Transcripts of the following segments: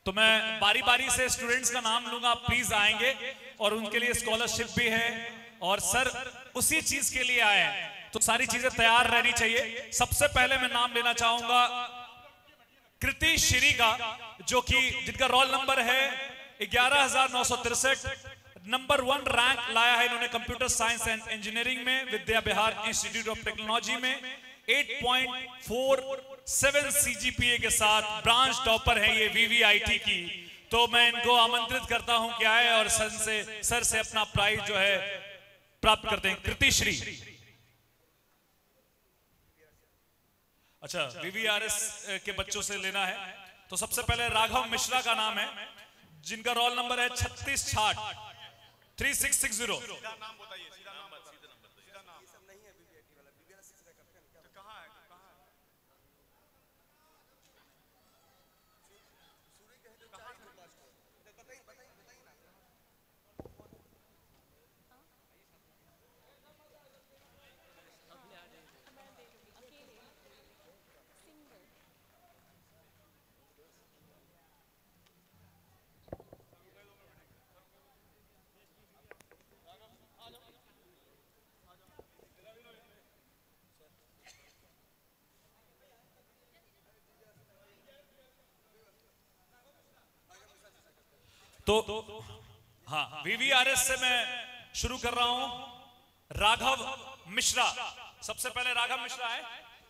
तो मैं बारी बारी से स्टूडेंट्स का नाम लूंगा, आप प्लीज आएंगे और उनके लिए स्कॉलरशिप भी है और सर उसी चीज के लिए आए हैं, तो सारी चीजें तैयार रहनी चाहिए। सबसे पहले मैं नाम लेना चाहूंगा कृति श्री का, जो कि जिनका रोल नंबर है 11,963, नंबर 1 रैंक लाया है इन्होंने कंप्यूटर साइंस एंड इंजीनियरिंग में Vidya Vihar institute of technology में 8.47 CGPA के साथ ब्रांच टॉपर है ये VVIT की। तो मैं इनको आमंत्रित करता हूं कि आए और सर से अपना प्राइज जो है प्राप्त करते हैं। कृति श्री, अच्छा VVRS के बच्चों से लेना है। तो सबसे पहले राघव मिश्रा का नाम है, जिनका रोल नंबर है 3660 तो हाँ, VVRS से मैं शुरू कर रहा हूं। राघव मिश्रा, सबसे पहले राघव मिश्रा है।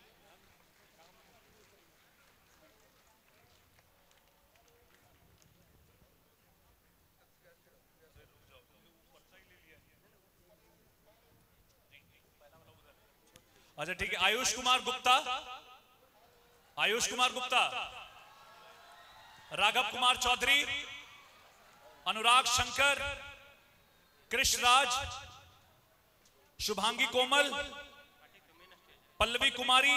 अच्छा ठीक है, आयुष कुमार गुप्ता, आयुष कुमार गुप्ता, राघव कुमार चौधरी, अनुराग शंकर, कृष राज, शुभांगी कोमल, पल्लवी कुमारी,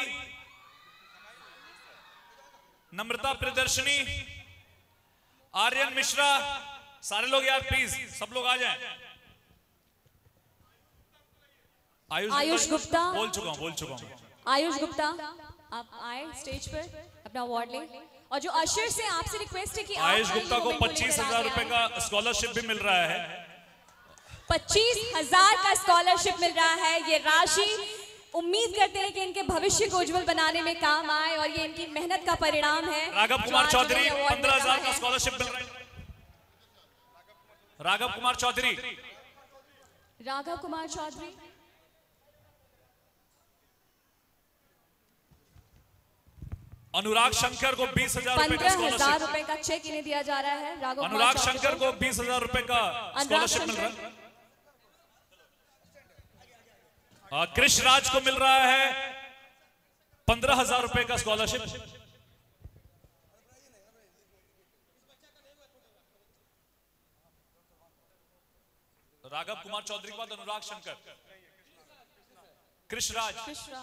नम्रता प्रियदर्शनी, आर्यन मिश्रा। सारे लोग यार प्लीज सब लोग आ जाएं। आयुष गुप्ता, बोल चुका हूं। आयुष गुप्ता आप आए स्टेज पर, अपना अवार्ड ले। और जो अशर से आपसे रिक्वेस्ट है कि आयुष गुप्ता को 25,000 रुपए का स्कॉलरशिप भी मिल रहा है। 25,000 का स्कॉलरशिप मिल रहा है। ये राशि उम्मीद करते हैं कि इनके भविष्य को उज्जवल बनाने में काम आए और ये इनकी मेहनत का परिणाम है। राघव कुमार चौधरी 15,000 का स्कॉलरशिप मिल रहा है। राघव कुमार चौधरी, राघव कुमार चौधरी, अनुराग शंकर को 20,000 रुपए का 15,000 रुपए का चेक इन्हें दिया जा रहा है। राघव अनुराग शंकर को 20,000 रुपए का स्कॉलरशिप मिल रहा है। कृष राज को मिल रहा है 15,000 रुपए का स्कॉलरशिप। राघव कुमार चौधरी के बाद अनुराग शंकर, कृष राज।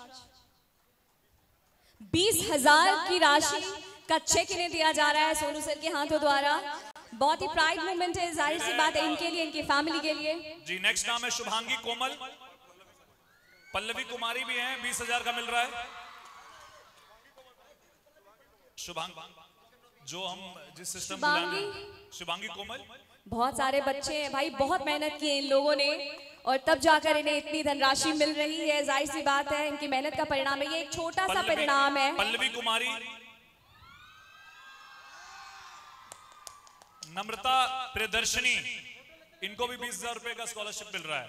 20,000 की राशि का चेक इन्हें दिया जा रहा है सोनू सर के हाथों द्वारा। बहुत ही प्राइड मोमेंट है, जाहिर सी बात है इनके लिए, इनकी फैमिली के लिए। जी नेक्स्ट नाम है शुभांगी कोमल, पल्लवी कुमारी भी हैं, 20,000 का मिल रहा है। शुभांगी, जो हम जिस सिस्टम शुभांगी कोमल। बहुत सारे बच्चे हैं भाई, बहुत मेहनत की है इन लोगों ने और तब जाकर इन्हें इतनी धनराशि मिल रही है। जाहिर सी बात है इनकी मेहनत का परिणाम है, ये एक छोटा सा परिणाम है। पल्लवी कुमारी, नम्रता प्रियदर्शनी, इनको भी 20,000 रुपए का स्कॉलरशिप मिल रहा है।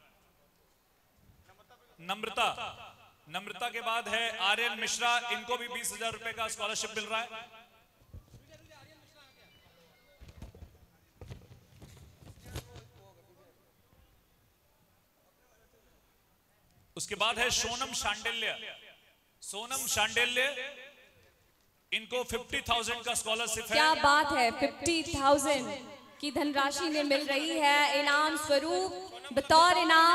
नम्रता के बाद है आर्यन मिश्रा, इनको भी 20,000 रुपए का स्कॉलरशिप मिल रहा है। उसके बाद है सोनम शांडिल्य, इनको 50,000 का स्कॉलरशिप है। क्या बात है, 50,000 की धनराशि इन्हें मिल रही है इनाम स्वरूप, बतौर इनाम।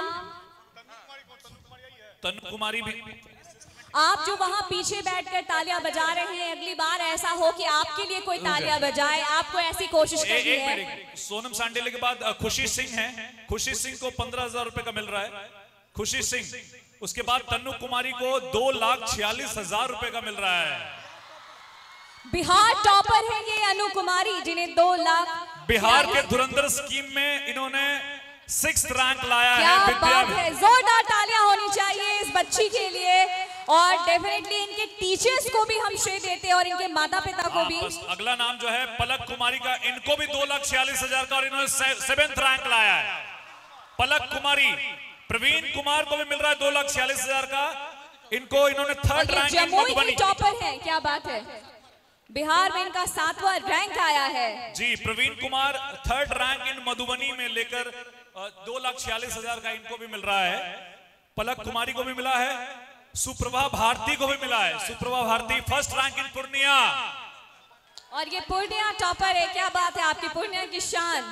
तनु कुमारी भी। आप जो वहां पीछे बैठकर तालियां बजा रहे हैं, अगली बार ऐसा हो कि आपके लिए कोई तालियां बजाए, आपको ऐसी कोशिश करनी है। सोनम शांडिल्य के बाद खुशी सिंह है, खुशी सिंह को 15,000 रुपए का मिल रहा है। खुशी सिंह, उसके बाद तन्नू कुमारी को 2,46,000 रुपए का मिल रहा है। बिहार टॉपर है ये अनु कुमारी, जिन्हें 2 लाख बिहार के धुरंधर स्कीम में इन्होंने 6th रैंक लाया है। क्या विद्या बात है, जोरदार तालियां होनी चाहिए इस बच्ची के लिए। और डेफिनेटली इनके टीचर्स को भी हम श्रेय देते हैं और इनके माता पिता को भी। अगला नाम जो है पलक कुमारी का, इनको भी 2,46,000 का और इन्होंने 7th रैंक लाया है। पलक कुमारी, प्रवीण कुमार को भी मिल रहा है 2,46,000 का, इनको इन्होंने 3rd रैंक जमुई की टॉपर है, क्या बात है, बिहार में इनका 7वां रैंक आया है। जी, Praveen Kumar 3rd rank in Madhubani में लेकर 2,46,000 का इनको भी मिल रहा है। पलक कुमारी को भी मिला है, सुप्रभा भारती को भी मिला है। Suprabha Bharti 1st rank in Purnia. और ये पूर्णिया टॉपर है, क्या बात है, आपकी पूर्णिया की शान।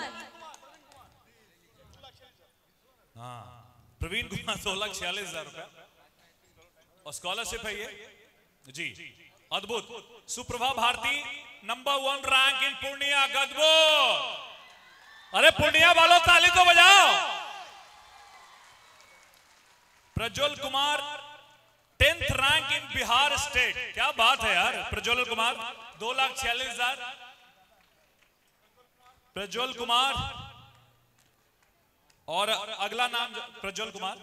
हाँ, प्रवीण कुमार 2,46,000 रुपया और स्कॉलरशिप है ये जी, अद्भुत। Suprabha Bharti number 1 rank in Purnia, गदबो। अरे पूर्णिया वालों ताली तो बजाओ। Prajwal Kumar 10th rank in Bihar state, क्या बात है यार। प्रज्वल कुमार 2,46,000, प्रज्वल कुमार। और अगला नाम Prajwal Kumar,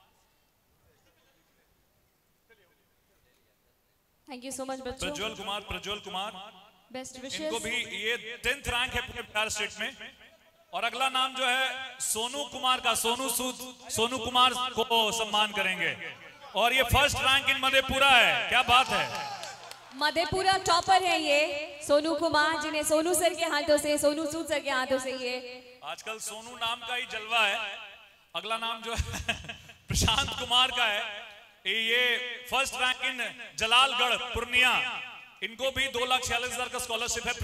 thank you so much बच्चों। Prajwal Kumar best wishes. इनको भी ये 10th रैंक है पूरे बिहार स्टेट में। और अगला नाम जो है सोनू कुमार का, सोनू कुमार को सम्मान करेंगे और ये 1st रैंक इन मधेपुरा है, क्या बात है। मधेपुरा टॉपर है ये सोनू कुमार, जिन्हें सोनू सर के हाथों से, सोनू सूद सर के हाथों से ये आजकल सोनू नाम का ही जलवा है। अगला नाम जो है प्रशांत कुमार का है, ये 1st रैंक इन जलालगढ़ पूर्णिया, इनको भी 2,46,000 का स्कॉलरशिप है।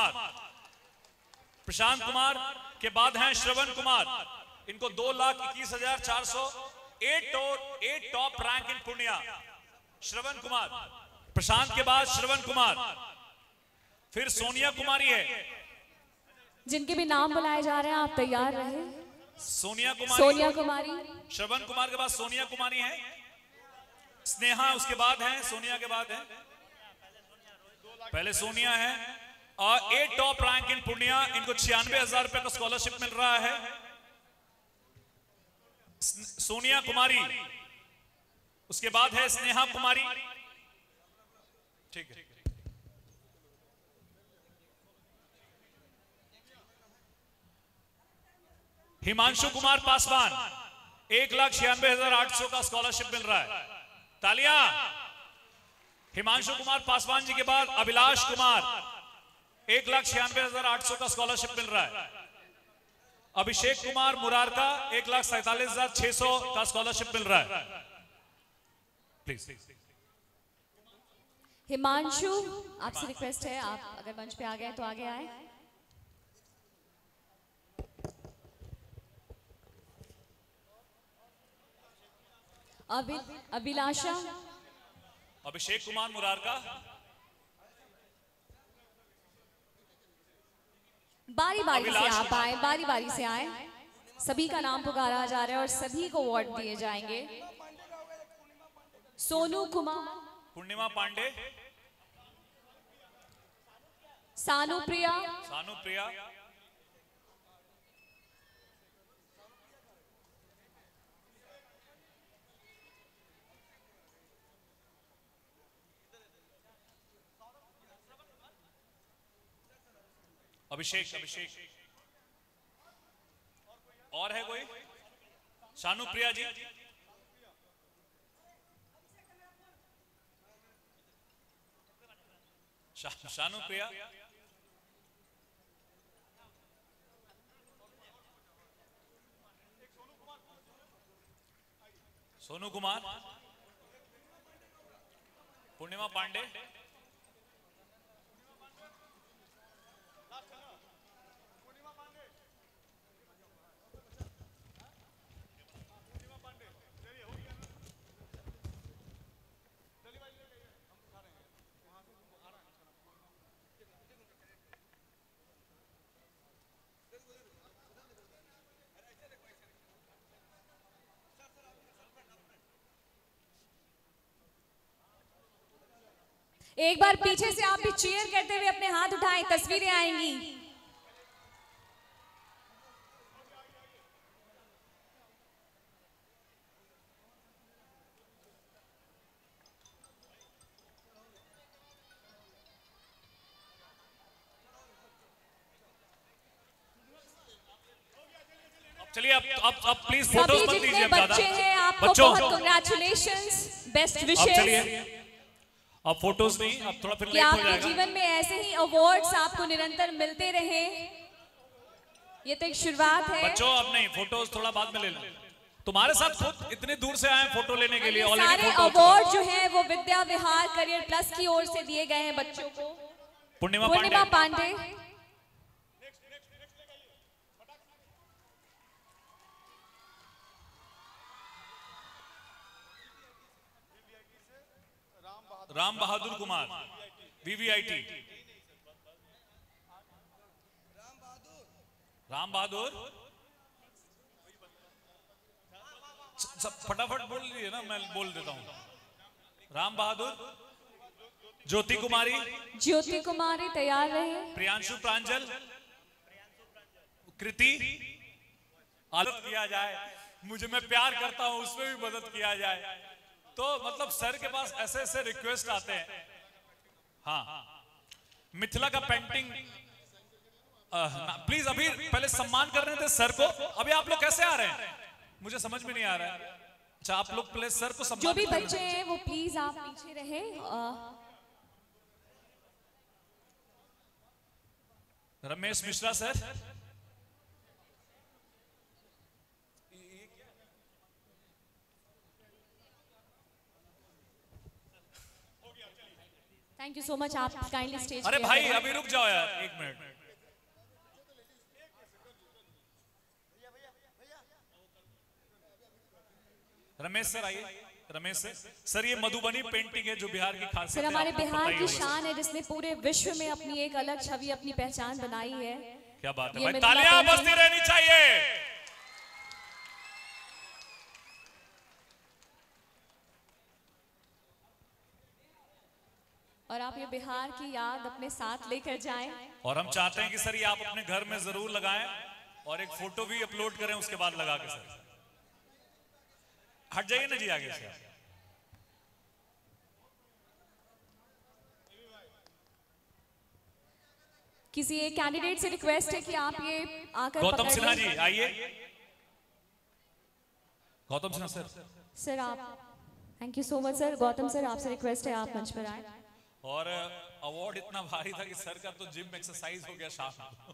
प्रशांत कुमार के बाद हैं श्रवण कुमार, इनको 2,21,400, 8 top rank in Purnia. Shravan Kumar, Prashant के बाद श्रवण कुमार, फिर सोनिया कुमारी है, जिनके भी नाम बुलाए जा रहे हैं आप तैयार रहे। सोनिया कुमारी, श्रवण कुमार के बाद सोनिया कुमारी है, स्नेहा उसके बाद है, सोनिया के बाद है, पहले सोनिया है। और 8 टॉप रैंक इन पूर्णिया, इनको 96,000 रुपए का स्कॉलरशिप मिल रहा है। सोनिया कुमारी, उसके बाद है स्नेहा कुमारी, ठीक है। हिमांशु कुमार पासवान 1,96,800 का स्कॉलरशिप मिल रहा है, तालियां। हिमांशु कुमार पासवान जी के बाद अभिलाष कुमार 1,96,800 का स्कॉलरशिप मिल रहा है। अभिषेक कुमार मुरारका 1,47,600 का स्कॉलरशिप मिल रहा है। प्लीज हिमांशु, आपसे रिक्वेस्ट है, आप अगर मंच पे आ गए तो आगे आए। अभिलाषा, अभिषेक कुमार मुरारका, बारी बारी से आप आए, बारी बारी से आए। सभी का नाम पुकारा जा रहा है और सभी को अवार्ड दिए जाएंगे। सोनू कुमार, पूर्णिमा पांडे, सानू प्रिया, अभिषेक और है कोई? शानू प्रिया जी, शानू प्रिया, सोनू कुमार, पूर्णिमा पांडे, एक बार पीछे से आप भी चीयर करते हुए अपने हाथ उठाएं, तस्वीरें आएंगी। चलिए अब प्लीज सभी फोटोज मत जितने लीजिए बच्चे हैं आपको बच्चों बहुत कांग्रेचुलेशंस, बेस्ट अब विशेस। चलिए अब फोटोज नहीं, अब थोड़ा फिर कि लेट हो आपके जाएगा। जीवन में ऐसे ही अवार्ड्स आपको निरंतर मिलते रहे, ये तो एक शुरुआत है। बच्चों अब नहीं, फोटोज थोड़ा बाद में ले लो। तुम्हारे साथ खुद इतनी दूर से आए फोटो लेने के लिए। ये ऑलरेडी सारे फोटो अवार्ड जो हैं वो विद्या विहार करियर प्लस की ओर से दिए गए हैं बच्चों को। पूर्णिमा पांडे। राम बहादुर कुमार VVIT। राम बहादुर सब फटाफट बोल लीजिए ना, मैं बोल देता हूँ। राम बहादुर, ज्योति कुमारी तैयार रहे। प्रियांशु प्रांजल, कृति। मदद किया जाए, मुझे मैं प्यार करता हूं उसमें भी मदद किया जाए। तो मतलब सर के पास ऐसे ऐसे रिक्वेस्ट आते हैं। हाँ, मिथिला का पेंटिंग प्लीज। अभी पहले सम्मान कर रहे थे सर को, अभी आप लोग कैसे आ रहे हैं मुझे समझ में नहीं आ रहा है। अच्छा, आप लोग प्लीज सर को सम्मान। जो भी बच्चे हैं वो प्लीज आप पीछे रहे। Ramesh Mishra sir. Thank you so much, आप काइंडली स्टेज। अरे भाई अभी रुक जाओ यार, एक मिनट। रमेश सर आइए। रमेश सर ये मधुबनी पेंटिंग है जो बिहार की खासियत सर है। हमारे आपको बिहार पता ही की होगा। शान है जिसने पूरे विश्व में अपनी एक अलग छवि, अपनी पहचान बनाई है। क्या बात है ये भाई, मिथिला तालियां पेंटिंग। बजती रहनी चाहिए। और आप ये बिहार की याद अपने साथ लेकर जाएं। और हम चाहते हैं कि सर ये आप अपने घर में जरूर लगाएं और एक फोटो भी अपलोड करें उसके बाद लगा के। सर हट जाइए ना जी आगे से। किसी एक कैंडिडेट से रिक्वेस्ट है कि आप ये आकर गौतम पकड़ सिन्हा लें। जी आइए। गौतम सिन्हा सर। सर आप, thank you so much sir. Gautam sir आपसे रिक्वेस्ट है आप मंच पर आए। और अवार्ड इतना भारी था कि सर का तो जिम एक्सरसाइज हो गया शाम को।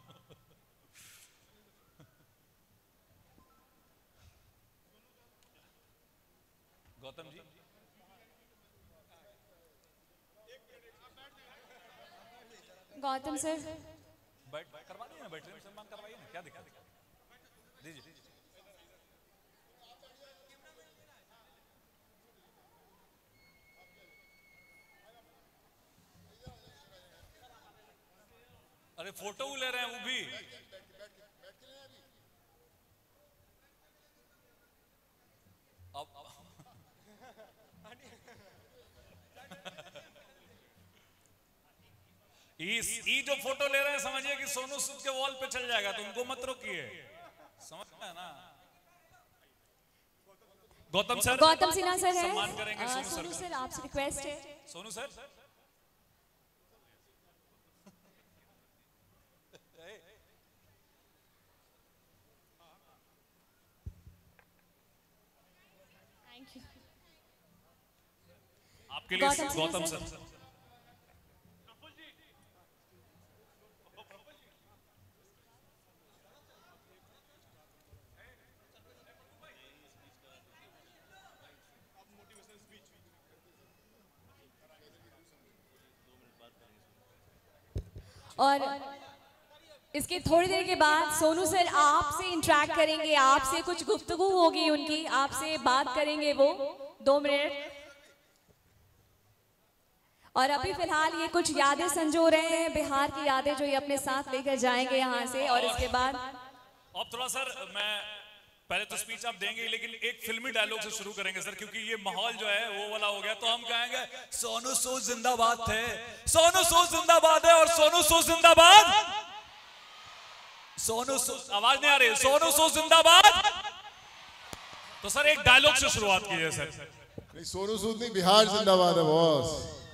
गौतम जी गौतम सर बैठ करवा दीजिए ना, बैठने में सम्मान करवाइए ना, क्या दिक्कत दीजिए। अरे फोटो ले रहे हैं वो भी। अब ई जो फोटो ले रहे हैं समझिए कि सोनू सूद के वॉल पे चल जाएगा, तो उनको मत रोकिए, समझ में ना। गौतम सर, गौतम सिन्हा सर है। सम्मान करेंगे सोनू सर आपसे रिक्वेस्ट है। Sonu sir thank you. आपके लिए गौतम सर। और इसके थोड़ी देर के बाद सोनू सर आपसे इंटरेक्ट करेंगे, आपसे कुछ गुफ्तगू होगी उनकी, आपसे बात करेंगे वो 2 मिनट। और अभी फिलहाल ये कुछ यादें संजो रहे हैं, बिहार की यादें जो ये अपने साथ लेकर जाएंगे यहाँ से। और इसके बाद अब थोड़ा सर मैं पहले तो स्पीच आप देंगे, लेकिन एक फिल्मी डायलॉग से शुरू करेंगे सर, क्योंकि ये माहौल जो है वो वाला हो गया। तो हम कहेंगे सोनू सूद जिंदाबाद थे, सोनू सूद जिंदाबाद है, और सोनू सूद जिंदाबाद, सोनू सूद, आवाज नहीं आ रही, सोनू सूद जिंदाबाद। तो सर एक डायलॉग से शुरुआत कीजिए सर। नहीं, सोनू सूद नहीं, बिहार जिंदाबाद है बॉस।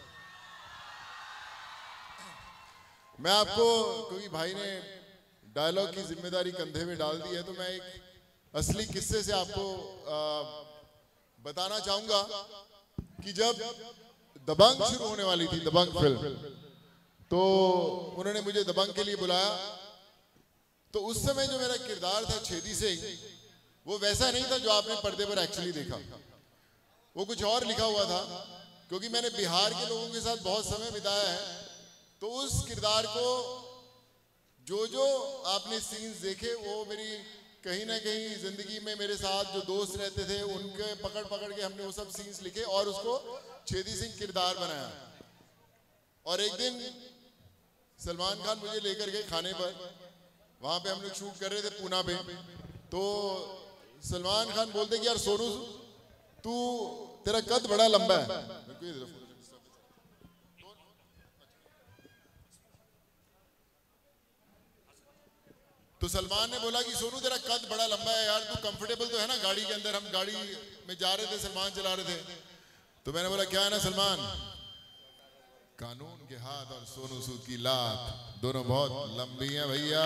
मैं आपको, क्योंकि भाई ने डायलॉग की जिम्मेदारी कंधे में डाल दी है, तो मैं एक असली किस्से से आपको बताना चाहूंगा कि जब दबंग शुरू होने वाली थी, दबंग फिल्म, तो उन्होंने मुझे दबंग के लिए बुलाया। तो उस समय जो मेरा किरदार था छेदी सिंह, वो वैसा नहीं था जो आपने पर्दे पर एक्चुअली देखा। वो कुछ और लिखा हुआ था, क्योंकि मैंने बिहार के लोगों के साथ बहुत समय बिताया है। तो उस किरदार को जो आपने सीन्स देखे, वो मेरी कहीं ना कहीं जिंदगी में मेरे साथ जो दोस्त रहते थे उनके पकड़ के हमने वो सब सीन्स लिखे और उसको छेदी सिंह किरदार बनाया। और एक दिन सलमान खान मुझे लेकर गए खाने पर, वहां पे हम लोग शूट कर रहे थे पूना पे। तो सलमान खान बोलते कि यार सोनू, तू, तेरा कद बड़ा लंबा है। तो सलमान ने बोला कि सोनू तेरा कद बड़ा लंबा है यार, तू कंफर्टेबल तो है ना गाड़ी के अंदर। हम गाड़ी में जा रहे थे, सलमान चला रहे थे। तो मैंने बोला क्या है ना सलमान, कानून के हाथ और सोनू सूद की लात दोनों बहुत लंबी हैं भैया।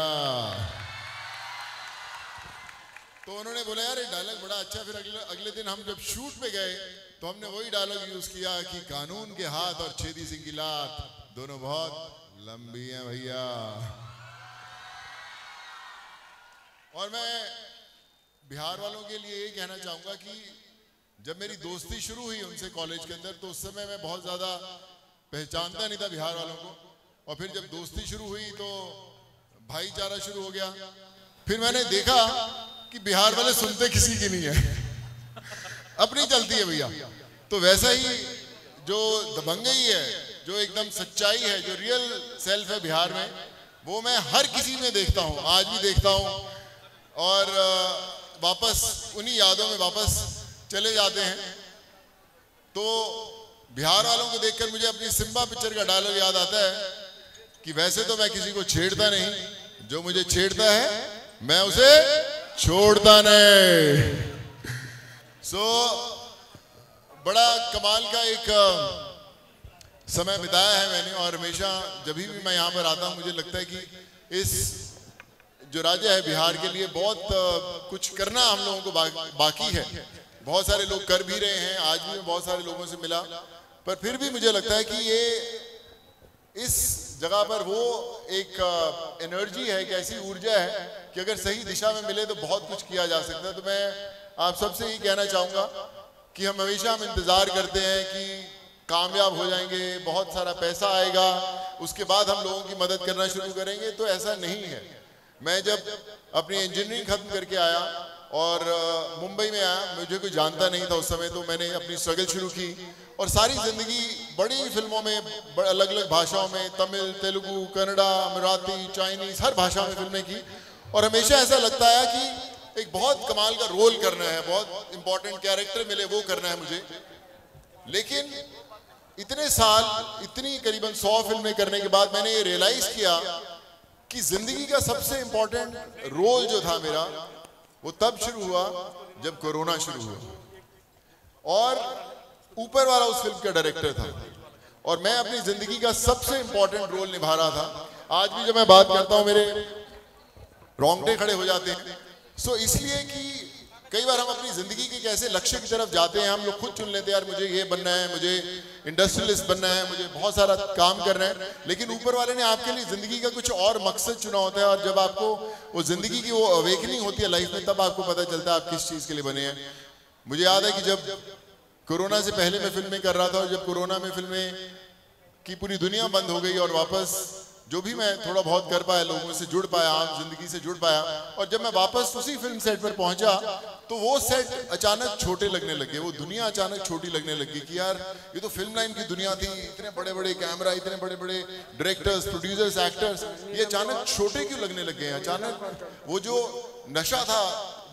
तो उन्होंने बोला यार ये डायलॉग बड़ा अच्छा। फिर अगले दिन हम जब शूट पे गए तो हमने वही डायलॉग यूज किया कि कानून के हाथ और छेदी सिंह की लात दोनों बहुत लंबी हैं भैया। और मैं बिहार वालों के लिए ये कहना चाहूंगा कि जब मेरी दोस्ती शुरू हुई उनसे कॉलेज के अंदर, तो उस समय मैं बहुत ज्यादा पहचानता नहीं था बिहार वालों को। और फिर जब दोस्ती शुरू हुई तो भाईचारा शुरू हो गया। फिर मैंने देखा कि बिहार वाले सुनते किसी की नहीं है, अपनी चलती है भैया। तो वैसा ही जो दबंगई है, जो एकदम सच्चाई है, जो रियल सेल्फ है बिहार में, वो मैं हर किसी में देखता हूँ, आज भी देखता हूँ। और वापस उन्हीं यादों में वापस चले जाते हैं। तो बिहार वालों को देखकर मुझे अपनी सिम्बा पिक्चर का डायलॉग याद आता है कि वैसे तो मैं किसी को छेड़ता नहीं, जो मुझे छेड़ता है मैं उसे छोड़ता नहीं। बड़ा कमाल का एक समय बिताया है मैंने। और हमेशा जब भी मैं यहाँ पर आता हूँ, मुझे लगता है कि इस जो राज्य है बिहार के लिए बहुत कुछ करना हम लोगों को बाकी है। बहुत सारे लोग कर भी रहे हैं, आज भी मैं बहुत सारे लोगों से मिला, पर फिर भी मुझे लगता है कि ये इस जगह पर वो एक एनर्जी है, एक ऐसी ऊर्जा है कि अगर सही दिशा में मिले तो बहुत कुछ किया जा सकता है। तो मैं आप सबसे ये कहना चाहूँगा कि हम इंतज़ार करते हैं कि कामयाब हो जाएंगे, बहुत सारा पैसा आएगा, उसके बाद हम लोगों की मदद करना शुरू करेंगे। तो ऐसा नहीं है। मैं जब अपनी इंजीनियरिंग खत्म करके आया और मुंबई में आया, मुझे कोई जानता नहीं था उस समय, तो मैंने अपनी स्ट्रगल शुरू की और सारी जिंदगी बड़ी फिल्मों में, अलग अलग भाषाओं में, तमिल, तेलुगु, कन्नड़ा, मराठी, चाइनीज, हर भाषा में फिल्में की। और हमेशा ऐसा लगता है कि एक बहुत कमाल का रोल करना है, बहुत इंपॉर्टेंट कैरेक्टर मिले वो करना है मुझे। लेकिन इतने साल, इतनी करीबन 100 फिल्में करने के बाद मैंने ये रियलाइज किया कि जिंदगी का सबसे इंपॉर्टेंट रोल जो था मेरा, वो तब शुरू हुआ जब कोरोना शुरू हुआ। और ऊपर वाला उस फिल्म का डायरेक्टर था और मैं अपनी जिंदगी का सबसे इंपॉर्टेंट रोल निभा रहा था। आज भी जब मैं बात करता हूं मेरे रोंगटे खड़े हो जाते हैं। सो इसलिए कि कई बार हम अपनी जिंदगी के कैसे लक्ष्य की तरफ जाते हैं, हम लोग खुद चुन लेते हैं, यार मुझे ये बनना है, मुझे इंडस्ट्रियलिस्ट बनना है, मुझे बहुत सारा काम करना है। लेकिन ऊपर वाले ने आपके लिए जिंदगी का कुछ और मकसद चुना होता है। और जब आपको वो जिंदगी की वो अवेकनिंग होती है लाइफ में, तब आपको पता चलता है आप किस चीज के लिए बने हैं। मुझे याद है कि जब कोरोना से पहले मैं फिल्में कर रहा था और जब कोरोना में फिल्में की पूरी दुनिया बंद हो गई और वापस जो भी मैं थोड़ा बहुत कर पाया, लोगों से जुड़ पाया, आम जिंदगी से जुड़ पाया, और जब मैं वापस उसी फिल्म सेट पर पहुंचा तो वो सेट अचानक छोटे लगने लगे, वो दुनिया अचानक छोटी लगने लगी कि यार ये तो फिल्म लाइन की दुनिया थी, इतने बड़े बड़े कैमरा, इतने बड़े बड़े डायरेक्टर्स, प्रोड्यूसर्स, एक्टर्स, ये अचानक छोटे क्यों लगने लग गए हैं। अचानक वो जो नशा था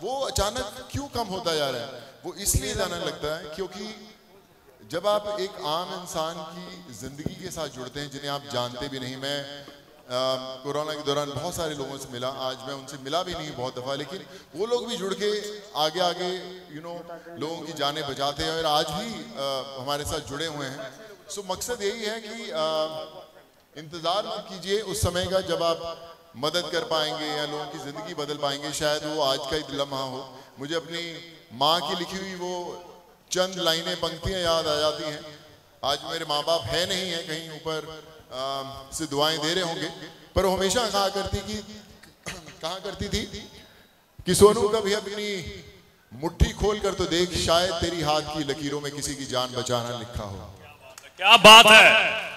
वो अचानक क्यों कम होता जा रहा है? वो इसलिए जाने लगता है क्योंकि जब आप एक आम इंसान की जिंदगी के साथ जुड़ते हैं जिन्हें आप जानते भी नहीं, मैं कोरोना के दौरान बहुत सारे लोगों से मिला, आज मैं उनसे मिला भी नहीं बहुत दफ़ा, लेकिन वो लोग भी जुड़ के आगे आगे लोगों की जानें बचाते हैं और आज भी हमारे साथ जुड़े हुए हैं। सो मकसद यही है कि इंतज़ार मत कीजिए उस समय का जब आप मदद कर पाएंगे या लोगों की ज़िंदगी बदल पाएंगे, शायद वो आज का ही लम्हा हो। मुझे अपनी माँ की लिखी हुई वो चंद लाइनें, पंक्तियाँ याद आ जाती हैं। आज मेरे माँ बाप है नहीं है, कहीं ऊपर से दुआएं दे रहे होंगे, पर वो हमेशा कहा करती थी कि सोनू कभी अपनी मुट्ठी खोल कर तो देख, शायद तेरी हाथ की लकीरों में किसी की जान बचाना लिखा हो। क्या बात है।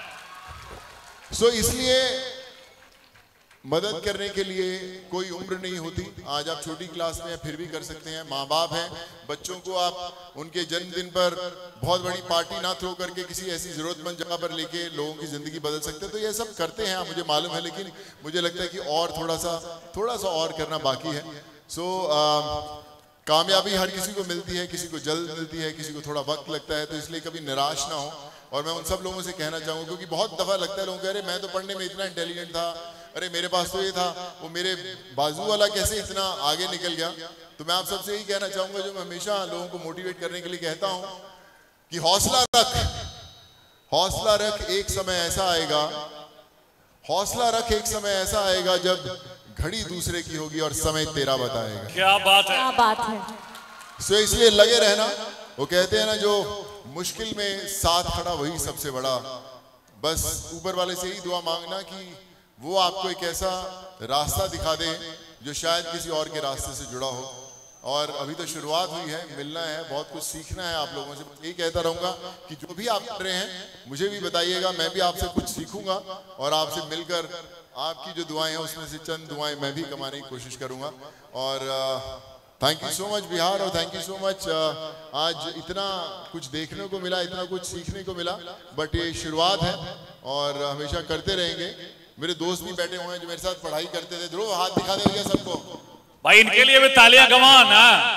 सो इसलिए मदद करने के लिए कोई उम्र नहीं होती। आज आप छोटी क्लास में हैं फिर भी कर सकते हैं। माँ बाप हैं, बच्चों को आप उनके जन्मदिन पर बहुत बड़ी पार्टी ना थ्रो करके किसी ऐसी जरूरतमंद जगह पर लेके लोगों की जिंदगी बदल सकते हैं। तो ये सब करते हैं, मुझे मालूम है, लेकिन मुझे लगता है कि और थोड़ा सा और करना बाकी है। सो कामयाबी हर किसी को मिलती है, किसी को जल्द मिलती है, किसी को थोड़ा वक्त लगता है, तो इसलिए कभी निराश ना हो। और मैं उन सब लोगों से कहना चाहूँगा, क्योंकि बहुत दफ़ा लगता है लोगों को, अरे मैं तो पढ़ने में इतना इंटेलिजेंट था, अरे मेरे पास तो ये था, वो मेरे बाजू वाला कैसे इतना आगे निकल गया। तो मैं आप सबसे यही कहना चाहूँगा, जो मैं हमेशा लोगों को मोटिवेट करने के लिए कहता हूँ कि हौसला रख, एक समय ऐसा आएगा, हौसला रख, एक समय ऐसा आएगा जब घड़ी दूसरे की होगी और समय तेरा बताएगा। क्या बात है, क्या बात है। सो इसलिए लगे रहना। वो कहते हैं ना, जो मुश्किल में साथ खड़ा वही सबसे बड़ा। बस ऊपर वाले से ही दुआ मांगना कि वो आपको एक ऐसा रास्ता दिखा दे जो शायद किसी और के रास्ते से जुड़ा हो। और अभी तो शुरुआत हुई है, मिलना है, बहुत कुछ सीखना है आप लोगों से। यही कहता रहूँगा कि जो भी आप कर रहे हैं मुझे भी बताइएगा, मैं भी आपसे कुछ सीखूंगा और आपसे मिलकर आपकी जो दुआएं हैं उसमें से चंद दुआएं मैं भी कमाने की कोशिश करूंगा। और thank you so much Bihar, और थैंक यू सो मच। आज इतना कुछ देखने को मिला, इतना कुछ सीखने को मिला, बट ये शुरुआत है और हमेशा करते रहेंगे। मेरे दोस्त भी बैठे हुए हैं जो मेरे साथ पढ़ाई करते थे। ध्रुव, हाथ दिखा दे भैया सबको भाई, इनके लिए भी तालियां गवान।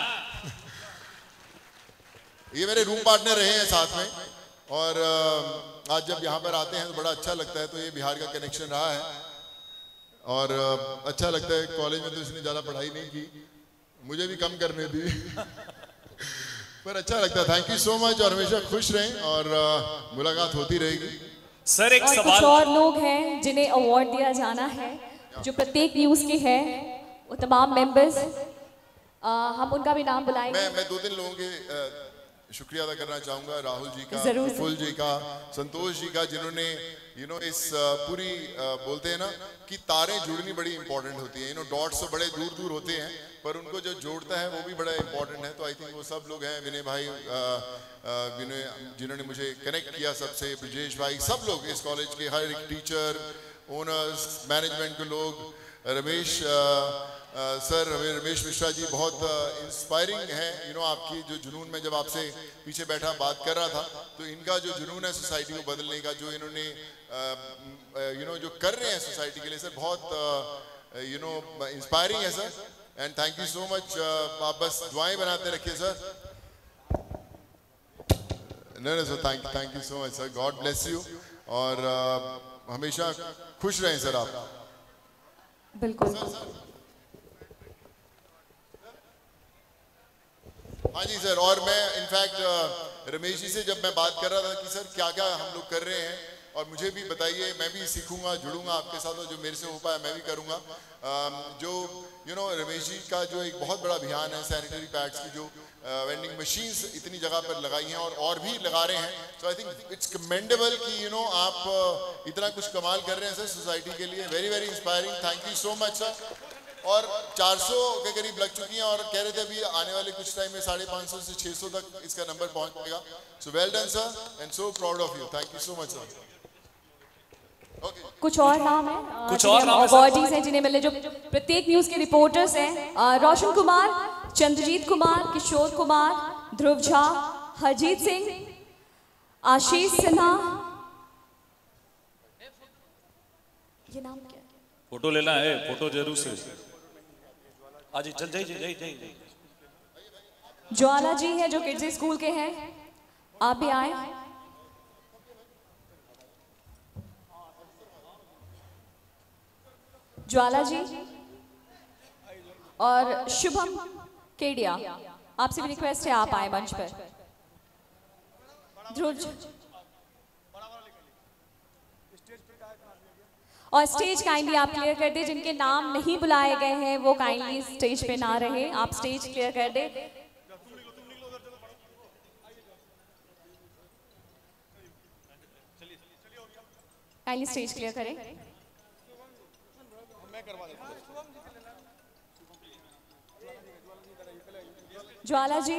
ये मेरे रूम पार्टनर रहे हैं साथ में, और आज जब यहाँ पर आते हैं तो बड़ा अच्छा लगता है। तो ये बिहार का कनेक्शन रहा है और अच्छा लगता है। कॉलेज में तो इसने ज़्यादा पढ़ाई नहीं की, मुझे भी कम करने दी पर अच्छा लगता है। थैंक यू सो मच, और हमेशा खुश रहें और मुलाकात होती रहेगी। सर एक सवाल, कुछ और लोग हैं जिन्हें अवार्ड दिया जाना है, जो प्रत्येक न्यूज के हैं, वो तमाम मेंबर्स, हम उनका भी नाम बुलाएंगे। मैं 2-3 लोगों के शुक्रिया अदा करना चाहूँगा, राहुल जी का, जरूर। फुल जी का, संतोष जी का, जिन्होंने इस पूरी बोलते हैं ना कि तारें जुड़नी बड़ी इंपॉर्टेंट होती है। डॉट्स तो बड़े दूर दूर होते हैं, पर उनको जो जोड़ता है वो भी बड़ा इंपॉर्टेंट है। तो आई थिंक वो सब लोग हैं, विनय भाई, विनय जिन्होंने मुझे कनेक्ट किया सबसे, ब्रजेश भाई, सब लोग इस कॉलेज के, हर एक टीचर, ओनर्स, मैनेजमेंट के लोग, रमेश सर, रमेश मिश्रा जी बहुत इंस्पायरिंग है। आपकी जो जुनून में, जब आपसे पीछे बैठा बात कर रहा था, तो इनका जो जुनून है सोसाइटी को बदलने का, जो इन्होंने जो कर रहे हैं सोसाइटी के लिए सर, बहुत इंस्पायरिंग है sir. And thank you so much. आप बस दुआएं बनाते रखिए सर। नहीं sir, thank you so much sir, God bless you, और हमेशा खुश रहें सर आप। बिल्कुल। हाँ जी सर, और मैं इनफैक्ट रमेश जी से जब मैं बात कर रहा था कि सर क्या क्या हम लोग कर रहे हैं, और मुझे भी बताइए, मैं भी सीखूंगा, जुड़ूंगा आपके साथ, और जो मेरे से हो पाया मैं भी करूंगा। जो रमेश जी का जो एक बहुत बड़ा अभियान है, सैनिटरी पैड्स की जो वेंडिंग मशीन्स इतनी जगह पर लगाई हैं और भी लगा रहे हैं। So I think it's commendable कि आप इतना कुछ कमाल कर रहे हैं सर सोसाइटी के लिए। Very very inspiring, thank you so much sir. और 400 के करीब लग चुकी हैं, और कह रहे थे अभी आने वाले कुछ टाइम में 550 से 600 तक इसका नंबर पहुंच जाएगा। So well done sir, and so proud of you, thank you so much sir. कुछ और नाम है, कुछ और नाम अवार्डीज हैं जिन्हें मिले, जो प्रत्येक न्यूज के रिपोर्टर्स हैं। रोशन कुमार, चंद्रजीत कुमार, किशोर कुमार, ध्रुव झा, हरजीत सिंह, आशीष सिन्हा। ये नाम क्या है? फोटो लेना है, फोटो जरूर से। आज चल जाइए। ज्वाला जी है जो किड्स स्कूल के हैं, आप भी आए। ज्वाला जी और शुभम केडिया, आपसे भी रिक्वेस्ट है आप आए मंच पर। ध्रुव और स्टेज काइंडली आप क्लियर कर दे, जिनके नाम नहीं बुलाए गए हैं वो काइंडली स्टेज पे ना रहे, आप स्टेज क्लियर कर दे। काइंडली स्टेज क्लियर करें। Jwala ji,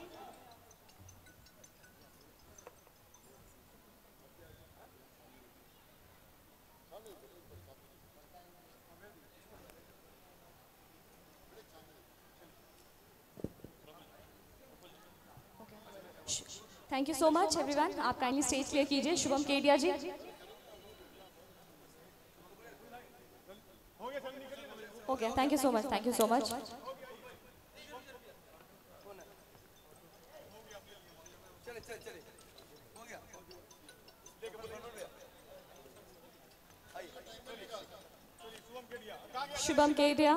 thank you so much everyone, आप काइंडली स्टेज क्लियर कीजिए। Shubham Kedia ji, okay, thank you so much, thank you so much. Shubham Kedia,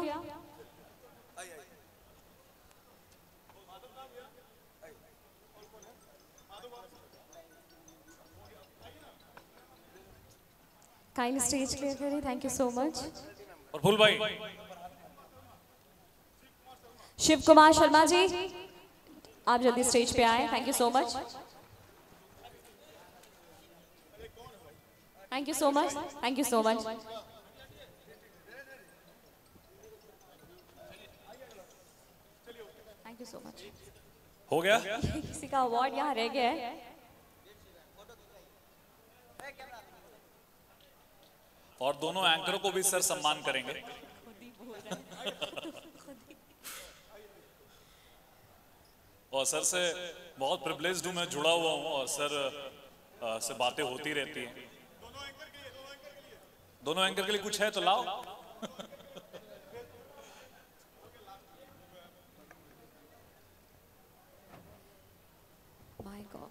kindly stage clear करें, थैंक यू सो मच। और फूल भाई, शिव कुमार शर्मा जी, आप जल्दी स्टेज पे आए, thank you so much, thank you so much, thank you so much. Thank you so much. हो गया? किसी का अवार्ड यहाँ रह गया है। और दोनों एंकरों को भी सर सम्मान करेंगे। और सर से बहुत प्रिविलेज्ड हूं, मैं जुड़ा हुआ हूं और सर से बातें होती रहती हैं। दोनों एंकर के लिए कुछ है तो लाओ। माय गॉड,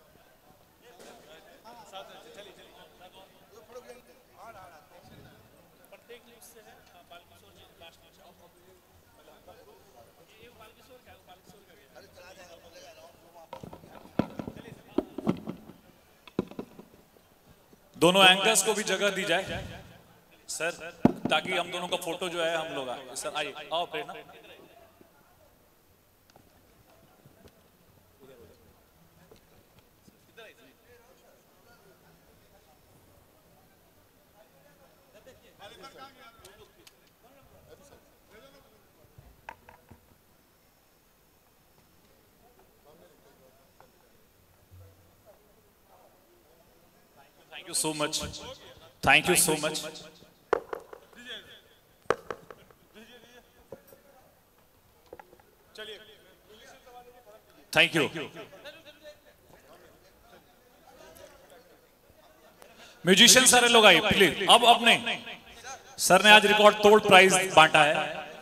दोनों एंकर्स को भी जगह दी जाए सर, ताकि हम दोनों का फोटो जो है हम लोग आए। सर आइए, आओ Prerna. Thank you so much. Thank you so much. Thank you. Musician सारे लोग आइए प्लीज। अब नहीं, सर ने आज रिकॉर्ड तोड़ प्राइज बांटा है।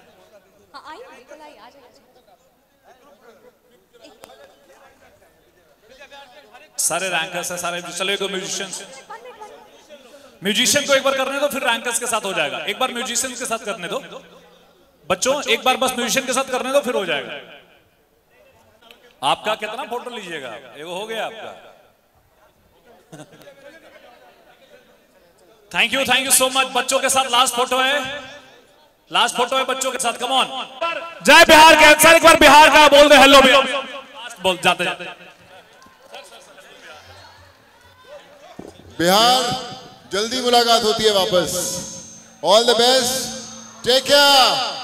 सारे रैंकर्स है, सारे चलेगा। म्यूजिशियन को एक बार करने दो, फिर रैंकर्स के साथ हो जाएगा। एक बार म्यूजिशियन के साथ करने दो बच्चों, एक बार बस म्यूजिशियन के साथ करने दो, फिर हो जाएगा। आपका कितना फोटो लीजिएगा? एगो हो गया आपका। Thank you so much. बच्चों के साथ लास्ट फोटो है, लास्ट फोटो है बच्चों के साथ। कम ऑन, जय बिहार के सर, एक बार बिहार का बोल दे हेलो। बोल जाते जाते बिहार जल्दी मुलाकात होती है वापस। All the best, take care.